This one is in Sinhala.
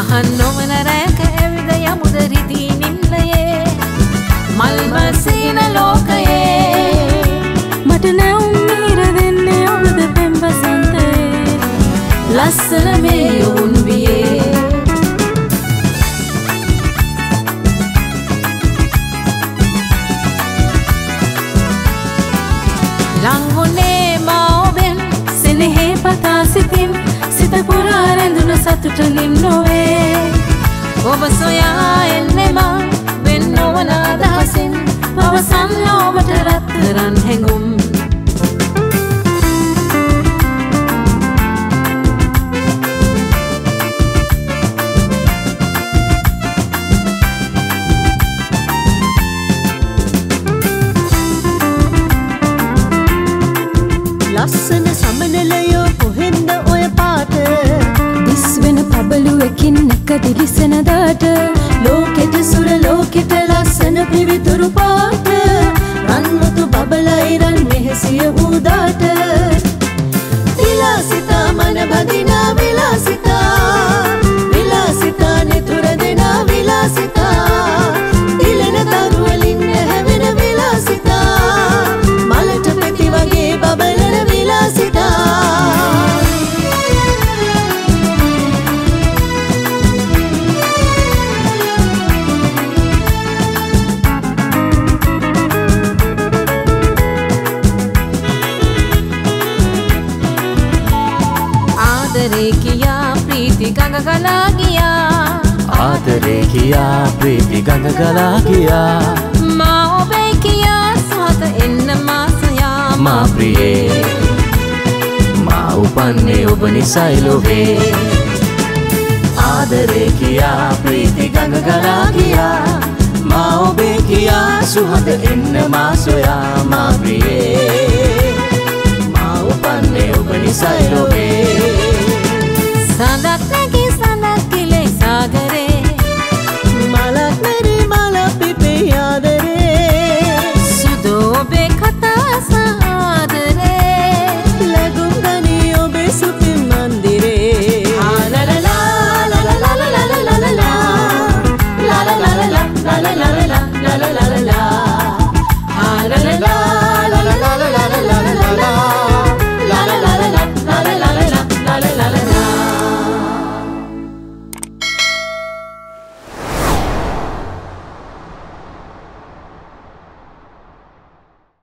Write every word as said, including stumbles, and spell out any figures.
සහන් නොවන රැක ඇවිද යමුද රිදී නිම්ලයේ මල්ම සීන ලෝකයේ මට නැවුම් මීර දෙන්නේ ඔබද පෙම් වසන්තයේ ලස්සන මේ යොවුන් වියේ ලංගුනේ මා ඔබෙන් සෙනෙහේ පතා සිතින් සිත පුරා රැඳුන සතුට නිම් නොවේ ඔබ සොයා එන්නේ මා වෙන් නොවන අදහසින් පවසන් ඔබට රත්තරන් හැඟුම් ලස්සන සමනලයෝ කොහෙන්ද ඔය පාට දිස් වෙන පබළුවකින් එක දිලිසෙන දාට ලෝකෙට සුර ලෝකෙට ලස්සන පිවිතුරු පාට රන්මුතු බබලයි රන් මෙහෙසිය වූදාට විලාසිතා මන බදිනා විලාසිතා විලාසිතා නෙතුර දෙනා විලාසිතා දිලෙන තරුවලින් හැවෙන විලාසිතා මලට පෙති වගේ බබලන විලාසිතා ආදරේ කියා ප්‍රීති ගඟ ගලා ගියා ආදරේ කියා ප්‍රීති ගඟ ගලා ගියා මා ඔබේ කියා සොත එන්න මා සොයා මා ප්‍රියේ මා උපන්නේ ඔබ නිසයි ලොවේ ආදරේ කියා ප්‍රීති ගඟ ගලා ගියා මා ඔබේ කියා සුහද එන්න මා සොයා මා ප්‍රියේ මා උපන්නේ ඔබ නිසයි ලොවේ සඳක් නැගී සඳක් කිලේ සාගරේ මලක් මෙරි මල පිපේ ආදරේ සුදු ඔබේ කතා සාදරේ ලැබුම් ගනී ඔබේ සුපින් මන්දිරේ ලා ලා ලා ලා ලා ලා ලා ලා ලා ලා ලා ලා ලා ලා ලා ලා ලා ලා